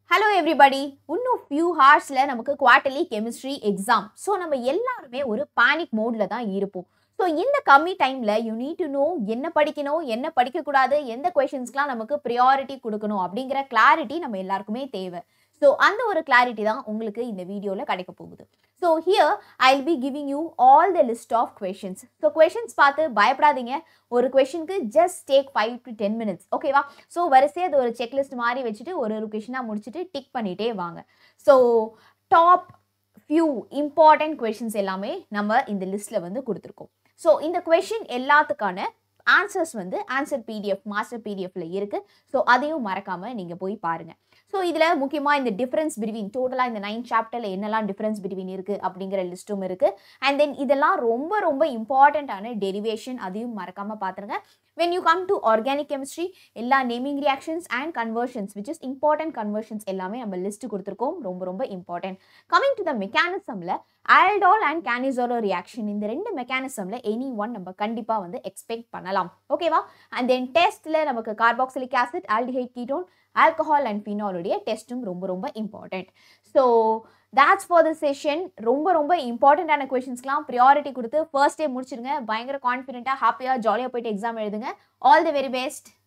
Hello everybody. இன்னும் few hoursல நமக்கு quarterly chemistry exam. So நம்ம எல்லாருமே ஒரு panic modeல தான் இருப்போம். So இந்த கம்மி டைம்ல you need to know என்ன படிக்கணும், என்ன படிக்க கூடாது, எந்த questionsலாம் நமக்கு priority கொடுக்கணும் அப்படிங்கற clarity நம்ம எல்லாருக்குமே தேவை. So அந்த ஒரு clarity தான் உங்களுக்கு இந்த வீடியோல கிடைக்க போகுது. So here I'll be giving you all the list of questions. So questions பார்த்து பயப்படாதீங்க. ஒரு questionக்கு just take 5 to 10 minutes. ஓகேவா? So வரிசையா அது ஒரு checklist மாதிரி வச்சிட்டு ஒரு questionஆ முடிச்சிட்டு டிக் பண்ணிட்டே வாங்க. So top few important questions எல்லாமே நம்ம இந்த லிஸ்ட்ல வந்து கொடுத்திருக்கோம். So இந்த question எல்லாத்துக்கான answers வந்து answer PDF master PDFல இருக்கு. So அதையும் மறக்காம நீங்க போய் பாருங்க. So இதுல முக்கியமா இந்த difference between டோட்டலா இந்த 9 chapterல என்னெல்லாம் difference between இருக்கு அப்படிங்கற லிஸ்டும் இருக்கு. And then இதெல்லாம் ரொம்ப important ஆன derivation அதையும் மறக்காம பாத்துருங்க. When you come to organic chemistry எல்லா naming reactions and conversions which is important conversions எல்லாமே நம்ம லிஸ்ட் கொடுத்திருக்கோம். ரொம்ப important. Coming to the mechanismல aldol and canizolo reaction இந்த ரெண்டு mechanismல any one நம்ம கண்டிப்பா வந்து expect பண்ணலாம். ஓகேவா? And then testல நமக்கு carboxylic acid, aldehyde ketone, alcohol and phenol உடைய டெஸ்டும் ரொம்ப important. So that's for the session. ரொம்ப important ஆன questionsலாம் priority கொடுத்து first day முடிச்சிருங்க. பயங்கர கான்ஃபிடென்ட்டா ஹாப்பியா ஜாலியா போய்ட்டு எக்ஸாம் எழுதுங்க. All the very best.